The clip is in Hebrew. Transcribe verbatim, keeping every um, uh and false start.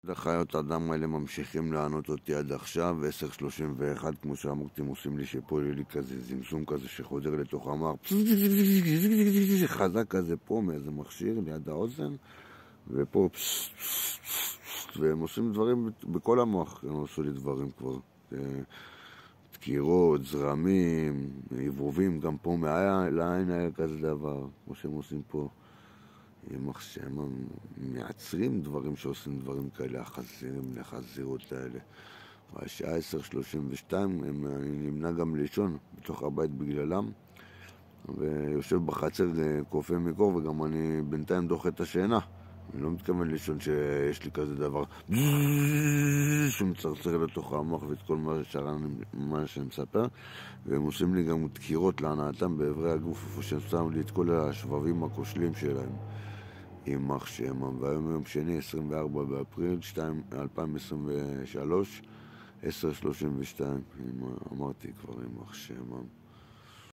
החיות האדם האלה ממשיכים לענות אותי עד עכשיו, עשר שלושים ואחת, כמו שאמרתי, הם עושים לי שפה לי כזה זמזום כזה שחודר לתוך המוח, חזק כזה פה מאיזה מכשיר ליד האוזן, ופה, והם עושים דברים בכל המוח, הם עשו לי דברים כבר, דקירות, זרמים, עיבובים, גם פה מהעין היה כזה דבר, כמו שהם עושים פה. הם מייצרים דברים שעושים דברים כאלה, החזירים, לחזירות האלה. השעה עשר שלושים ושתיים, אני נמנע גם לישון בתוך הבית בגללם, ויושב בחצר קופא מקור, וגם אני בינתיים דוחה את השינה. אני לא מתכוון לישון שיש לי כזה דבר שמצרצר לתוך המוח ואת כל מה שאני מספר, והם עושים לי גם דקירות להנאתם בעברי הגוף, איפה שהם שמו לי את כל השבבים הכושלים שלהם. יימח שמם. והיום יום שני, עשרים וארבעה באפריל אלפיים עשרים ושלוש, עשר שלושים ושתיים, אמרתי כבר יימח שמם.